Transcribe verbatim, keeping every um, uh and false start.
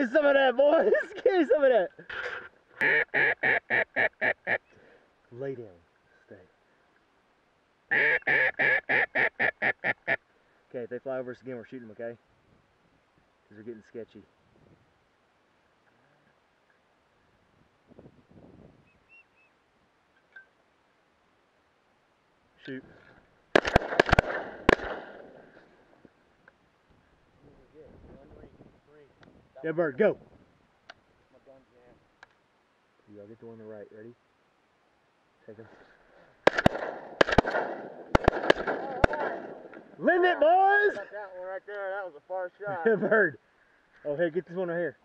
me some of that, boys. Give me some of that. Lay down. Stay. Okay, if they fly over us again, we're shooting them, okay? Because they're getting sketchy. Shoot. Yeah, bird, go. You gotta get the one on the right. Ready? Take him. Limit, boys! Got that one right there. That was a far shot. Yeah, bird. Oh, here, get this one right here.